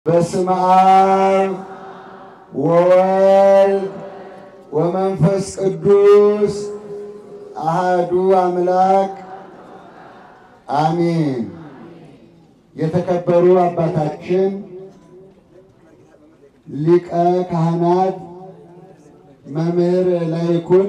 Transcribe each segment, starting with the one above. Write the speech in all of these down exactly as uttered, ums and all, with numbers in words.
በስመ አብ ወወልድ ወመንፈስ ቅዱስ አሐዱ አምላክ አሜን። የተከበሩ አባታችን ሊቀ ካህናት መምህር ላይኩን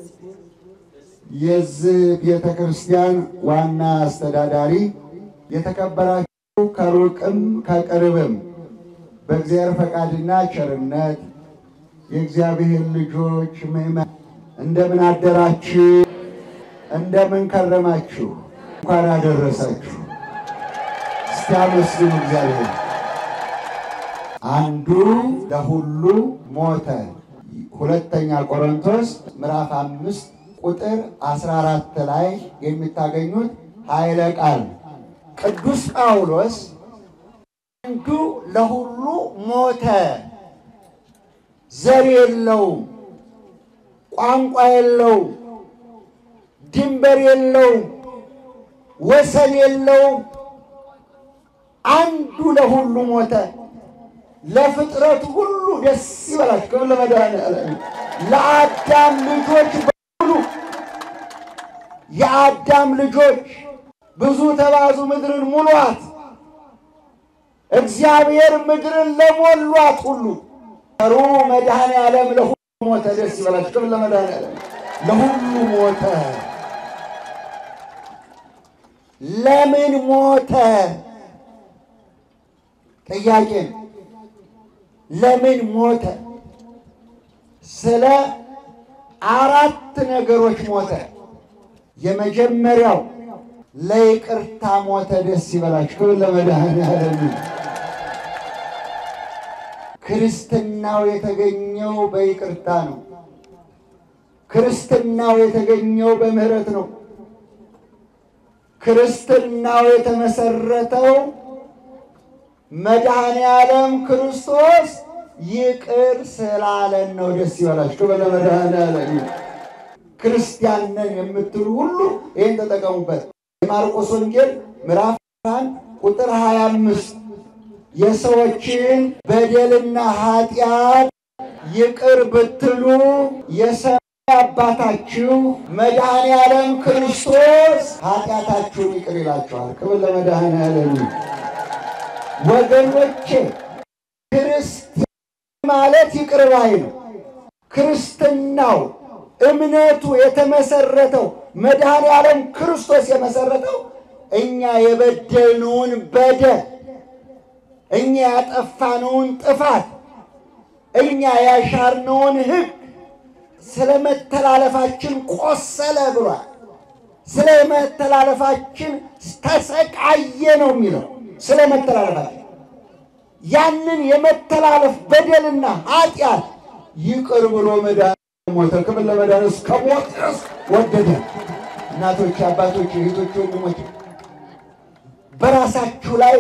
የዚህ ቤተ ክርስቲያን ዋና አስተዳዳሪ፣ የተከበራችሁ ከሩቅም ከቅርብም በእግዚአብሔር ፈቃድና ቸርነት የእግዚአብሔር ልጆች ምእመናን እንደምን አደራችሁ? እንደምን ከረማችሁ? እንኳን አደረሳችሁ። እስቲ አመስግኑ እግዚአብሔር። አንዱ ለሁሉ ሞተ። ሁለተኛ ቆሮንቶስ ምዕራፍ አምስት ቁጥር አስራ አራት ላይ የሚታገኙት ኃይለ ቃል ቅዱስ ጳውሎስ አንዱ ለሁሉ ሞተ። ዘር የለው፣ ቋንቋ የለው፣ ድንበር የለው፣ ወሰን የለው። አንዱ ለሁሉ ሞተ። ለፍጥረት ሁሉ ደስ ይበላችሁ። ለመድኃኒዓለም ለአዳም ልጆች በሙሉ የአዳም ልጆች ብዙ ተባዙ፣ ምድርን ሙሏት። እግዚአብሔር ምድርን ለሞሏት ሁሉ ሩ መድኃኒዓለም ለሁሉ ሞተ። ደስ ይበላችሁ። ለመድኃኒዓለም ለሁሉ ሞተ። ለምን ሞተ? ጥያቄ ለምን ሞተ? ስለ አራት ነገሮች ሞተ። የመጀመሪያው ለይቅርታ ሞተ። ደስ ይበላችሁ። ለመድኃኒዓለም ክርስትናው የተገኘው በይቅርታ ነው። ክርስትናው የተገኘው በምህረት ነው። ክርስትናው የተመሰረተው መድኃኒዓለም ክርስቶስ ይቅር ስላለን ነው። ደስ ይበላችሁ። ለመድኃኒዓለም ክርስቲያን ነን የምትሉ ሁሉ ይህን ተጠቀሙበት። የማርቆስ ወንጌል ምዕራፍ አንድ ቁጥር ሃያ አምስት የሰዎችን በደልና ኃጢአት ይቅር ብትሉ የሰማይ አባታችሁ መድኃኒዓለም ክርስቶስ ኃጢአታችሁን ይቅር ይላችኋል። ክብር ለመድኃኒዓለም። ወገኖቼ ክርስቲያን ማለት ይቅር ባይ ነው። ክርስትናው እምነቱ የተመሰረተው መድኃኒዓለም ክርስቶስ የመሰረተው እኛ የበደልነውን በደል፣ እኛ ያጠፋነውን ጥፋት፣ እኛ ያሻርነውን ሕግ ስለመተላለፋችን ቆሰለ ብሏል። ስለመተላለፋችን ተሰቃየ ነው የሚለው። ስለመተላለፋችን ያንን የመተላለፍ በደልና ኃጢአት ይቅር ብሎ መድኃኒዓለም ሞተ። ክብር ለመድኃኒዓለም። እስከ ሞት ድረስ ወደደ። እናቶች፣ አባቶች፣ እህቶች፣ ወንድሞች በራሳችሁ ላይ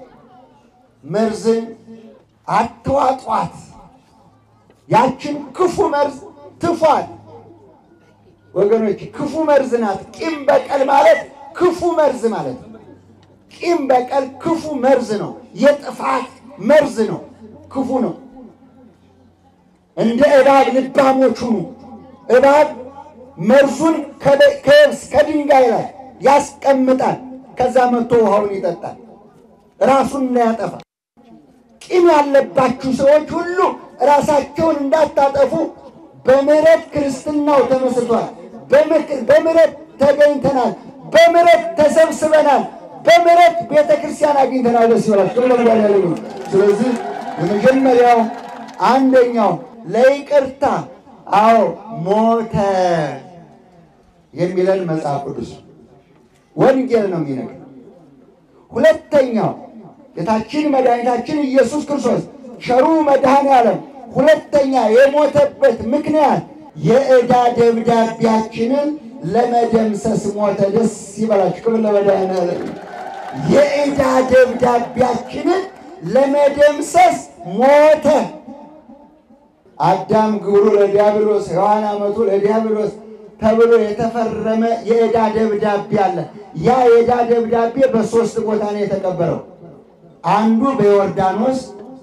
መርዝን አትዋጧት። ያችን ክፉ መርዝ ትፏል። ወገኖች ክፉ መርዝ ናት። ቂም በቀል ማለት ክፉ መርዝ ማለት ነው። ቂም በቀል ክፉ መርዝ ነው። የጥፋት መርዝ ነው። ክፉ ነው። እንደ እባብ ልባሞች ሁኑ። እባብ መርዙን ከየብስ ከድንጋይ ላይ ያስቀምጣል። ከዛ መጥቶ ውሃውን ይጠጣል፣ ራሱን እንዳያጠፋ። ቂም ያለባችሁ ሰዎች ሁሉ ራሳቸውን እንዳታጠፉ በምህረት ክርስትናው ተመስርቷል። በምህረት ተገኝተናል። በምህረት ተሰብስበናል። በምህረት ቤተ ክርስቲያን አግኝተናል። ደስ ይበላችሁ። ስለዚህ የመጀመሪያው አንደኛው ለይቅርታ አዎ ሞተ የሚለን መጽሐፍ ቅዱስ ወንጌል ነው የሚነግረን። ሁለተኛው ጌታችን መድኃኒታችን ኢየሱስ ክርስቶስ ቸሩ መድኃኒዓለም ሁለተኛ የሞተበት ምክንያት የዕዳ ደብዳቤያችንን ለመደምሰስ ሞተ። ደስ ይበላችሁ። ክብር ለመድኃኒዓለም። የዕዳ ደብዳቤያችንን ለመደምሰስ ሞተ። አዳም ግብሩ ለዲያብሎስ፣ ሔዋን አመቱ ለዲያብሎስ ተብሎ የተፈረመ የዕዳ ደብዳቤ አለ። ያ የዕዳ ደብዳቤ በሶስት ቦታ ነው የተቀበረው። አንዱ በዮርዳኖስ፣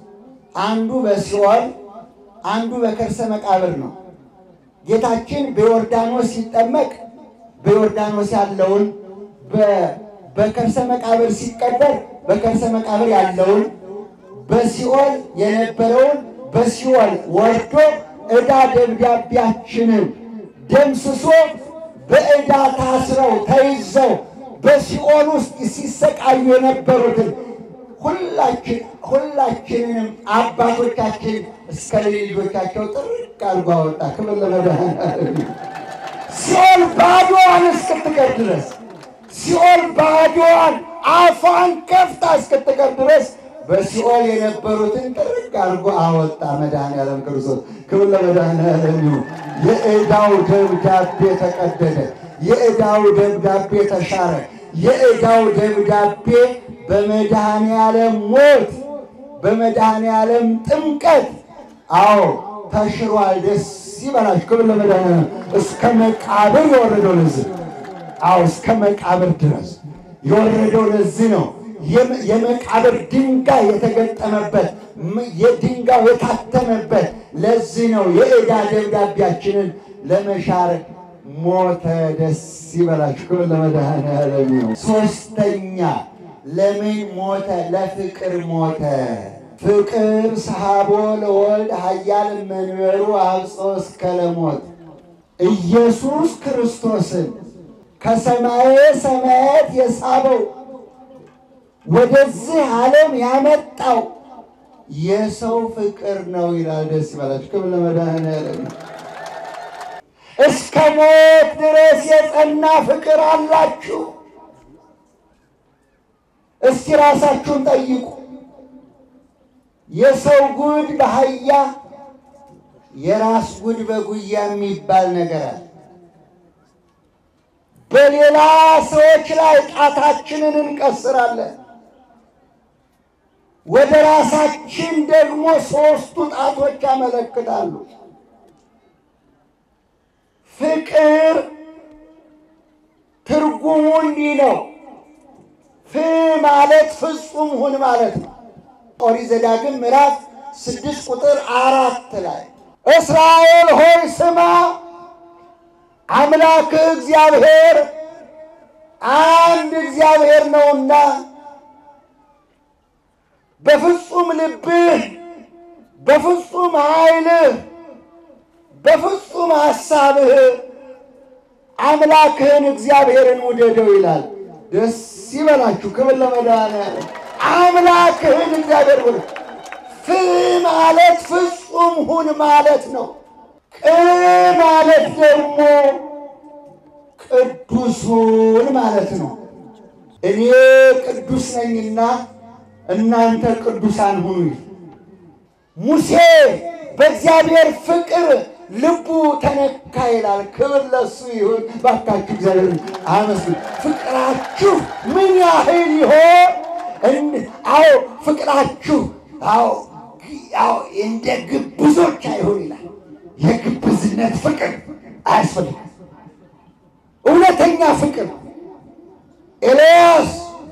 አንዱ በሲኦል አንዱ በከርሰ መቃብር ነው። ጌታችን በዮርዳኖስ ሲጠመቅ በዮርዳኖስ ያለውን በከርሰ መቃብር ሲቀበር በከርሰ መቃብር ያለውን በሲኦል የነበረውን በሲኦል ወርዶ ዕዳ ደብዳቤያችንን ደምስሶ በዕዳ ታስረው ተይዘው በሲኦል ውስጥ ሲሰቃዩ የነበሩትን ሁላችን ሁላችንንም አባቶቻችን እስከ ልጆቻቸው ጥርቅ አድርጎ አወጣ። ክብር ለመድኃኔዓለም። ሲኦል ባዶዋን እስክትቀር ድረስ ሲኦል ባዶዋን አፏን ከፍታ እስክትቀር ድረስ በሲኦል የነበሩትን ጥርቅ አድርጎ አወጣ መድኃኔዓለም ክርስቶስ። ክብር ለመድኃኔዓለም ይሁን። የዕዳው ደብዳቤ ተቀደደ። የዕዳው ደብዳቤ ተሻረ። የዕዳው ደብዳቤ በመድኃኔዓለም ሞት በመድኃኔዓለም ጥምቀት አዎ ተሽሯል። ደስ ይበላችሁ። ክብር ለመድኃኔዓለም። እስከ መቃብር የወረደው ለዚህ አዎ እስከ መቃብር ድረስ የወረደው ለዚህ ነው። የመቃብር ድንጋይ የተገጠመበት የድንጋይ የታተመበት ለዚህ ነው። የዕዳ ደብዳቤያችንን ለመሻር ሞተ። ደስ ይበላችሁ። ክብር ለመድኃኔዓለም ይሁን። ሶስተኛ ለምን ሞተ? ለፍቅር ሞተ። ፍቅር ሰሐቦ ለወልድ ኃያል መንበሩ አብጾ እስከ ለሞት። ኢየሱስ ክርስቶስን ከሰማየ ሰማያት የሳበው ወደዚህ ዓለም ያመጣው የሰው ፍቅር ነው ይላል። ደስ ይበላችሁ። ክብር ለመድኃኔዓለም። እስከ ሞት ድረስ የጸና ፍቅር አላችሁ። እስቲ ራሳችሁን ጠይቁ። የሰው ጉድ በአህያ የራስ ጉድ በጉያ የሚባል ነገር አለ። በሌላ ሰዎች ላይ ጣታችንን እንቀስራለን። ወደ ራሳችን ደግሞ ሶስቱ ጣቶች ያመለክታሉ። ፍቅር ትርጉሙ እንዲህ ነው። ፍ ማለት ፍጹም ሁን ማለት ነው። ኦሪት ዘዳግም ምዕራፍ ስድስት ቁጥር አራት ላይ እስራኤል ሆይ ስማ አምላክ እግዚአብሔር አንድ እግዚአብሔር ነውና በፍጹም ልብህ በፍጹም ኃይልህ በፍጹም ሐሳብህ አምላክህን እግዚአብሔርን ውደደው ይላል። ደስ ይበላችሁ። ክብር ለመድኃኔዓለም። አምላክህን እግዚአብሔር ውደድ። ፍ ማለት ፍጹም ሁን ማለት ነው። ቅ ማለት ደግሞ ቅዱሱን ማለት ነው። እኔ ቅዱስ ነኝና እናንተ ቅዱሳን ሁኑ። ሙሴ በእግዚአብሔር ፍቅር ልቡ ተነካ ይላል። ክብር ለሱ ይሁን። ባካችሁ እግዚአብሔር አመስግኑ። ፍቅራችሁ ምን ያህል ይሆን? አዎ ፍቅራችሁ አዎ አዎ እንደ ግብዞች አይሆን ይላል። የግብዝነት ፍቅር አያስፈልግም። እውነተኛ ፍቅር ኤልያስ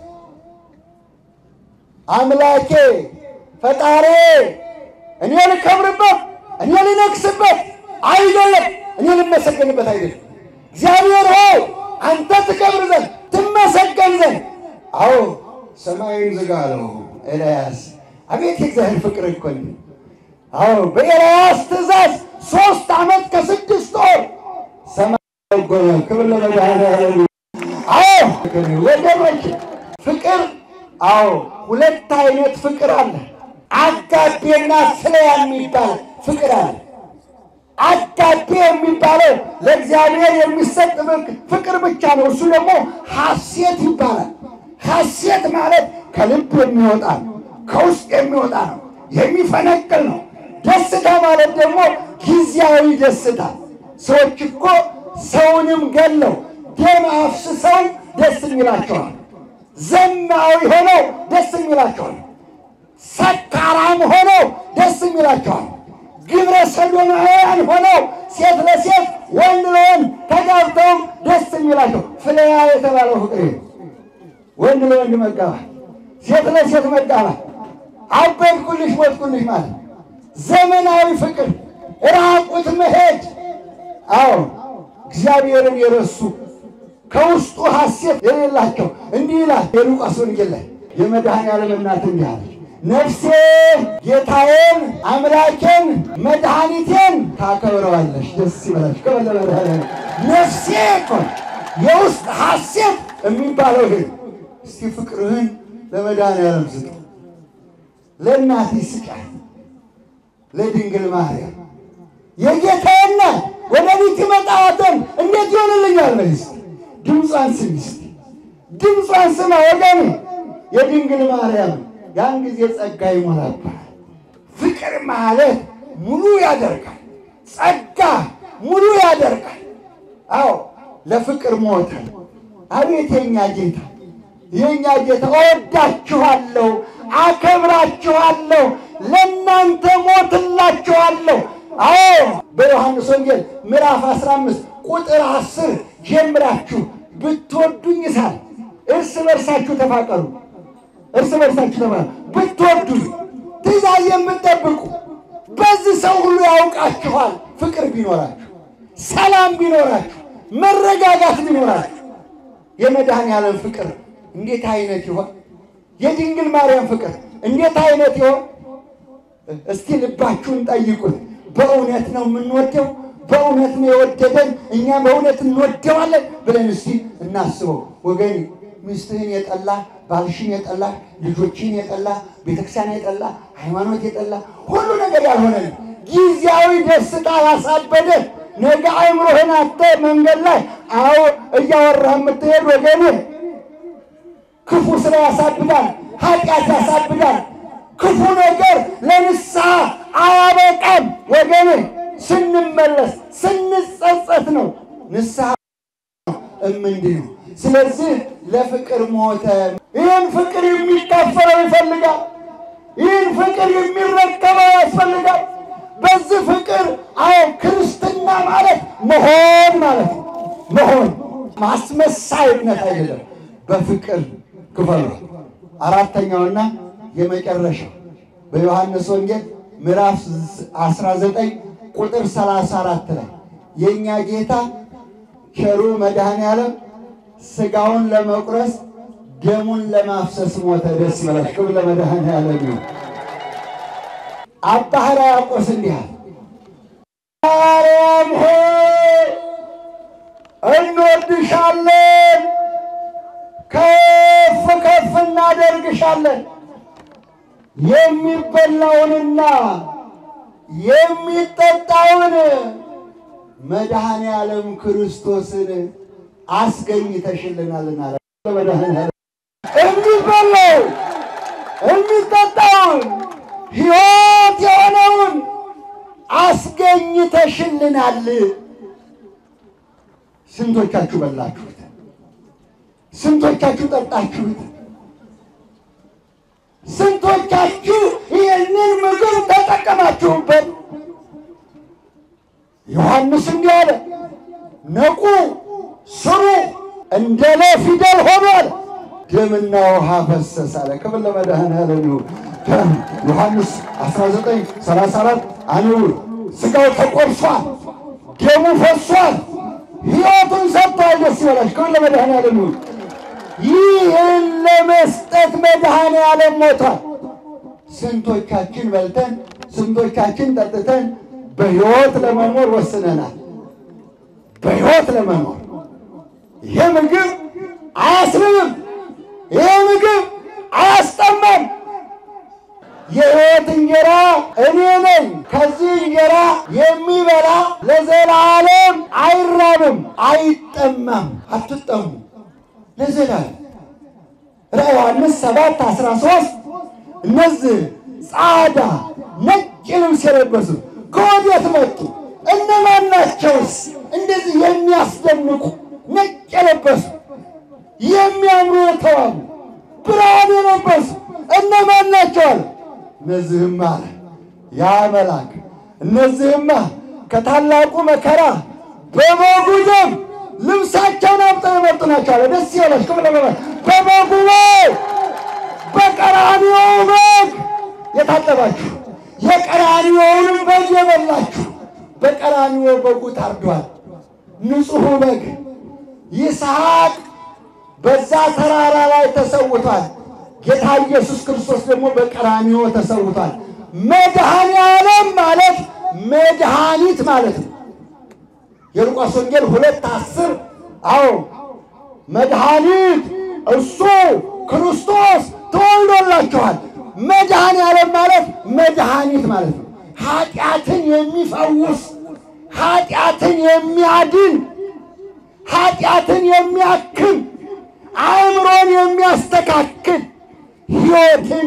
አምላኬ ፈጣሪ እኔ ልከብርበት እኔ ልነግስበት አይደለም፣ እኔ ልመሰገንበት አይደለም። እግዚአብሔር ሆይ አንተ ትከብር ዘንድ ትመሰገን ዘንድ አዎ ሰማይን ዝጋ አለው ኤልያስ። አቤት የእግዚአብሔር ፍቅር እኮ ነው። አዎ በኤልያስ ትእዛዝ ሶስት ዓመት ከስድስት ወር ሰማይ ጎለ። ክብር ለመድኃኔዓለም። አዎ ወደሮች ፍቅር አዎ ሁለት አይነት ፍቅር አለ። አጋቤና ፍልያ የሚባል ፍቅር አለ። አጋቤ የሚባለው ለእግዚአብሔር የሚሰጥ ፍቅር ብቻ ነው። እሱ ደግሞ ሐሴት ይባላል። ሐሴት ማለት ከልብ የሚወጣ ነው፣ ከውስጥ የሚወጣ ነው፣ የሚፈነቅል ነው። ደስታ ማለት ደግሞ ጊዜያዊ ደስታ። ሰዎች እኮ ሰውንም ገለው ደም አፍስሰው ደስ ይላቸዋል። ዘማዊ ሆነው ደስ ይላቸዋል። ሰካራም ሆነው ደስ ይላቸዋል። ግብረ ሰዶማውያን ሆነው ሴት ለሴት ወንድ ለወንድ ተጋብተው ደስ ይላቸው። ፍልያ የተባለው ፍቅር ወንድ ለወንድ መጋባት፣ ሴት ለሴት መጋባት፣ አበድኩልሽ ሞትኩልሽ ማለት ዘመናዊ ፍቅር ራቁት መሄድ አዎ እግዚአብሔርን የረሱ ከውስጡ ሐሴት የሌላቸው እንዲህ ይላል የሉቃስ ወንጌል ላይ የመድኃኔዓለም እናት እንዲህ አለች ነፍሴ ጌታዬን አምላኬን መድኃኒቴን ታከብረዋለች ደስ ይበላሽ ከመለመድኃኔዓለም ነፍሴ እኮ የውስጥ ሐሴት የሚባለው ይሄ እስቲ ፍቅርህን ለመድኃኔዓለም ስጥ ለእናትህ ስጫት ለድንግል ማርያም የጌታዬና ወደ ቤት መጣወተን እንዴት ይሆንልኛል ማለት ድምጿን ስሚ እስቲ ድምጿን ስማ ወገኔ የድንግል ማርያም ያን ጊዜ ጸጋ ይሞላባል ፍቅር ማለት ሙሉ ያደርጋል ጸጋ ሙሉ ያደርጋል አዎ ለፍቅር ሞተ አቤት የኛ ጌታ የኛ ጌታ እወዳችኋለሁ አከብራችኋለሁ ለእናንተ ሞትላችኋለሁ አዎ በዮሐንስ ወንጌል ምዕራፍ አስራ አምስት ቁጥር አስር ጀምራችሁ ብትወዱኝ ሳል እርስ በርሳችሁ ተፋቀሩ እርስ በርሳችሁ ተፋቀሩ ብትወዱኝ ትእዛዜን ብትጠብቁ በዚህ ሰው ሁሉ ያውቃችኋል ፍቅር ቢኖራችሁ ሰላም ቢኖራችሁ መረጋጋት ቢኖራችሁ የመድኃኔዓለም ፍቅር እንዴት አይነት ይሆን የድንግል ማርያም ፍቅር እንዴት አይነት ይሆን እስቲ ልባችሁን ጠይቁት በእውነት ነው የምንወደው በእውነት ነው የወደደን እኛ በእውነት እንወደዋለን ብለን እስቲ እናስበው ወገኔ ሚስትህን የጠላ ባልሽን የጠላ ልጆችን የጠላ ቤተክርስቲያን የጠላ ሃይማኖት የጠላ ሁሉ ነገር ያልሆነ ጊዜያዊ ደስታ ያሳበደ ነገ አይምሮህን አጥተ መንገድ ላይ አዎ እያወራህ የምትሄድ ወገኔ ክፉ ስራ ያሳብዳል ኃጢአት ያሳብዳል ክፉ ነገር ለንስሐ አያበቃም ወገኔ ስንመለስ ስንጸጸት ነው ንስሐ እምንድነው ስለዚህ ለፍቅር ሞተ ይህን ፍቅር የሚካፈለው ይፈልጋል ይህን ፍቅር የሚረከበው ያስፈልጋል በዚህ ፍቅር አዎ ክርስትና ማለት መሆን ማለት መሆን ማስመሳይነት አይደለም በፍቅር ክፈሉ አራተኛውና የመጨረሻው በዮሐንስ ወንጌል ምዕራፍ አስራ ዘጠኝ ቁጥር ሰላሳ አራት ላይ የኛ ጌታ ቸሩ መድኃኔዓለም ስጋውን ለመቁረስ ደሙን ለማፍሰስ ሞተ ደስ ይበላሽ ክብር ለመድኃኔዓለም አባ ሕርያቆስ እንዲህ አለ ማርያም ሆይ እንወድሻለን ከፍ ከፍ እናደርግሻለን የሚበላውንና የሚጠጣውን መድኃኔዓለም ክርስቶስን አስገኝተሽልናልና ለመድኃኔዓለም የሚበላው የሚጠጣውን ሕይወት የሆነውን አስገኝተሽልናል ስንቶቻችሁ በላችሁት ስንቶቻችሁ ጠጣችሁት ስንቶቻችሁ ይህንን ምግብ ተጠቀማችሁበት ዮሐንስ እንዲህ አለ ነቁ ስሩ እንደ ለፊደል ሆኗል ደምና ውሃ ፈሰሰ አለ ክብር ለመድኃኔዓለም ይሁን ዮሐንስ አስራ ዘጠኝ ሰላሳ አራት አንው ስጋው ተቆርሷል ደሙ ፈሷል ሕይወቱን ሰጥቷል ደስ ይበላሽ ክብር ለመድኃኔዓለም ይሁን ይህን ለመስጠት መድኃኔዓለም ሞቷል ስንቶቻችን በልተን ስንቶቻችን ጠጥተን በሕይወት ለመኖር ወስነናል በሕይወት ለመኖር ይሄ ምግብ አያስርብም ይሄ ምግብ አያስጠማም የሕይወት እንጀራ እኔ ነኝ ከዚህ እንጀራ የሚበላ ለዘላለም አይራብም አይጠማም አትጠሙ ለዘላለም ዮሐንስ ሰባት አስራ ሶስት እነዚህ ጻዳ ነጭ ልብስ የለበሱ ከወዴት መጡ እነማን ናቸውስ እንደዚህ የሚያስደንቁ ነጭ የለበሱ የሚያምሩ የተዋቡ ብርሃን የለበሱ እነማን ናቸው እነዚህማ ያ መልአክ እነዚህማ ከታላቁ መከራ በበጉ ደም ልብሳቸውን አብጠው የመጡ ናቸው ደስ ይበላሽ ክብር በበጉ በቀራንዮ በግ የታጠባችሁ የቀራንዮውን በግ የበላችሁ በቀራንዮ በጉ ታርዷል። ንጹሕ በግ ይስሐቅ በዛ ተራራ ላይ ተሰውቷል። ጌታ ኢየሱስ ክርስቶስ ደግሞ በቀራንዮ ተሰውቷል። መድኃኔ ዓለም ማለት መድኃኒት ማለት ነው። የሉቃስ ወንጌል ሁለት አስር አዎ መድኃኒት እሱ ክርስቶስ ተወልዶላችኋል። መድኃኔ ዓለም ማለት መድኃኒት ማለት ነው። ኃጢአትን የሚፈውስ ኃጢአትን የሚያድን ኃጢአትን የሚያክም አእምሮን የሚያስተካክል ሕይወትን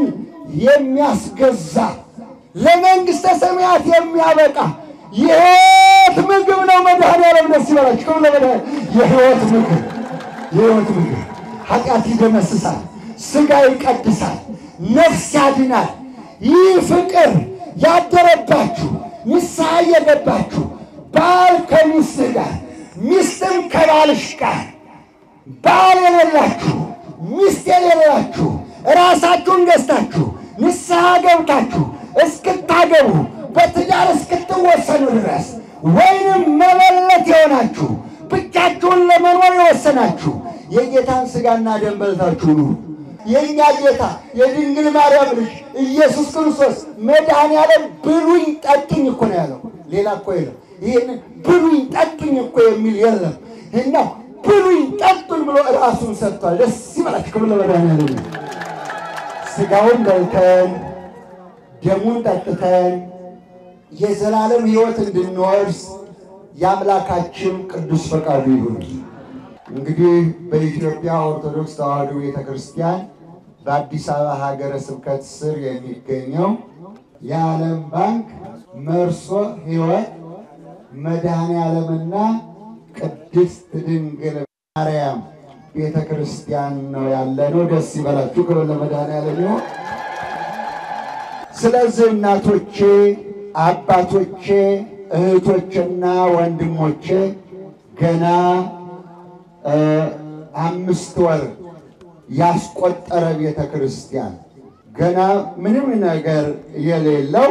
የሚያስገዛ ለመንግሥተ ሰማያት የሚያበቃ የሕይወት ምግብ ነው። መድኃኔ ዓለም ደስ ይበላችሁ። የሕይወት ምግብ የሕይወት ምግብ ኃጢአት ይደመስሳል፣ ሥጋ ይቀድሳል፣ ነፍስ ያድናል። ይህ ፍቅር ያደረባችሁ ንስሐ የገባችሁ ባል ከሚስትህ ጋር ሚስትም ከባልሽ ጋር ባል የሌላችሁ ሚስት የሌላችሁ ራሳችሁን ገዝታችሁ ንስሐ ገብታችሁ እስክታገቡ በትዳር እስክትወሰኑ ድረስ ወይንም መበለት የሆናችሁ ብቻችሁን ለመኖር የወሰናችሁ የጌታን ሥጋና ደም በልታችሁ ኑሩ። የእኛ ጌታ የድንግል ማርያም ልጅ ኢየሱስ ክርስቶስ መድኃኔ ዓለም ብሉኝ ጠጡኝ እኮ ነው ያለው። ሌላ እኮ የለም። ይህን ብሉኝ ጠጡኝ እኮ የሚል የለም እና ብሉኝ ጠጡኝ ብሎ ራሱን ሰጥቷል። ደስ ይበላችሁ። ክብር ለመድኃኔ ዓለም። ሥጋውን በልተን ደሙን ጠጥተን የዘላለም ሕይወት እንድንወርስ የአምላካችን ቅዱስ ፈቃዱ ይሁን። እንግዲህ በኢትዮጵያ ኦርቶዶክስ ተዋሕዶ ቤተክርስቲያን በአዲስ አበባ ሀገረ ስብከት ስር የሚገኘው የዓለም ባንክ መርሶ ሕይወት መድኃኔ ዓለምና ቅድስት ድንግል ማርያም ቤተክርስቲያን ነው ያለነው። ደስ ይበላችሁ። ክብር ለመድኃኔ ዓለም ይሁን። ስለዚህ እናቶቼ፣ አባቶቼ፣ እህቶችና ወንድሞቼ ገና አምስት ወር ያስቆጠረ ቤተክርስቲያን ገና ምንም ነገር የሌለው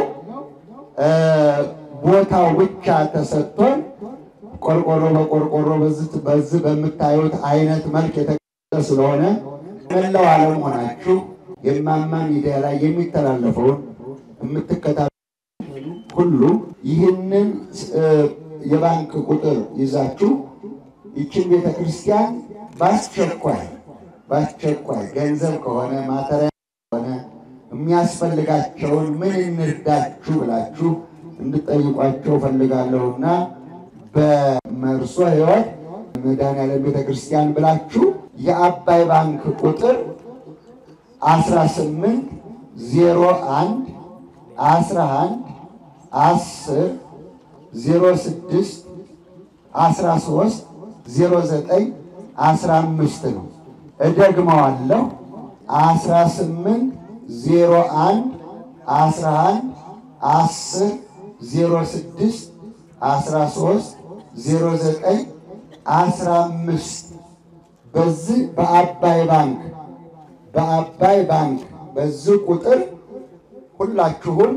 ቦታው ብቻ ተሰጥቶን ቆርቆሮ በቆርቆሮ በዚህ በምታዩት አይነት መልክ የተቀመጠ ስለሆነ መላው ዓለም ሆናችሁ የማማ ሚዲያ ላይ የሚተላለፈውን የምትከታተሉ ሁሉ ይህንን የባንክ ቁጥር ይዛችሁ ይችን ቤተክርስቲያን ባስቸኳይ ባስቸኳይ ገንዘብ ከሆነ ማተሪያ ከሆነ የሚያስፈልጋቸውን ምን እንርዳችሁ ብላችሁ እንድጠይቋቸው ፈልጋለሁና በመርሶ ሕይወት መድኃኔ ዓለም ቤተክርስቲያን ብላችሁ የአባይ ባንክ ቁጥር አስራ ስምንት ዜሮ አንድ አስራ አንድ አስር ዜሮ ስድስት አስራ ሶስት ዜሮ ዘጠኝ አስራ አምስት ነው። እደግመዋለሁ። አስራ ስምንት ዜሮ አንድ አስራ አንድ አስር ዜሮ ስድስት አስራ ሶስት ዜሮ ዘጠኝ አስራ አምስት በዚህ በአባይ ባንክ በአባይ ባንክ በዚህ ቁጥር ሁላችሁም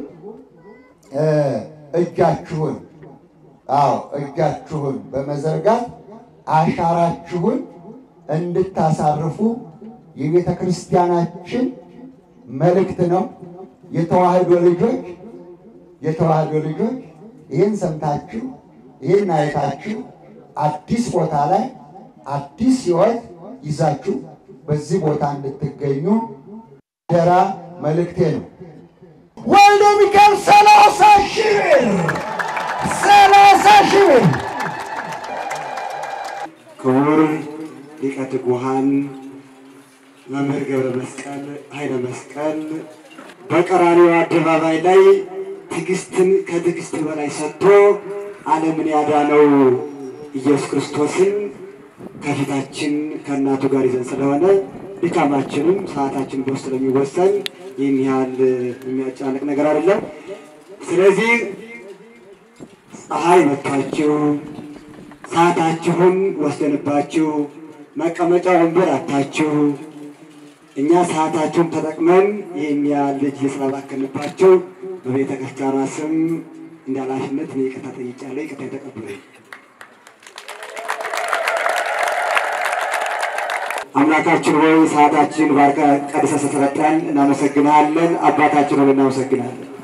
እጃችሁን አዎ እጃችሁን በመዘርጋት አሻራችሁን እንድታሳርፉ የቤተ ክርስቲያናችን መልእክት ነው። የተዋህዶ ልጆች የተዋህዶ ልጆች ይህን ሰምታችሁ ይህን አይታችሁ አዲስ ቦታ ላይ አዲስ ሕይወት ይዛችሁ በዚህ ቦታ እንድትገኙ ደራ መልእክቴ ነው። ወልደ ሚካኤል ሰላሳ ሺህ ብር ሰላሳ ሺህ ብር ክቡር ሊቀ ትጉሃን መምህር ገብረ መስቀል ኃይለ መስቀል በቀራንዮ አደባባይ ላይ ትዕግስትን ከትዕግስት በላይ ሰጥቶ ዓለምን ያዳነው ኢየሱስ ክርስቶስን ከፊታችን ከእናቱ ጋር ይዘን ስለሆነ ድካማችንም ሰዓታችን በውስጥ ስለሚወሰን ይህን ያህል የሚያጨናንቅ ነገር አይደለም። ስለዚህ ፀሐይ መጥታችሁ ሰዓታችሁን ወስደንባችሁ መቀመጫ ወንበር አታችሁ እኛ ሰዓታችሁን ተጠቅመን ይህን ያህል ልጅ ስላባከንባችሁ በቤተ ክርስቲያኗ ስም እንዳላሽነት ነው ይቅርታ ጠይቄያለሁ። ይቅርታ ተቀበሉኝ። አምላካችን ሆይ ሰዓታችን ባርከ ቀድሰህ ስለሰጠን እናመሰግናለን። አባታችን ሆይ እናመሰግናለን።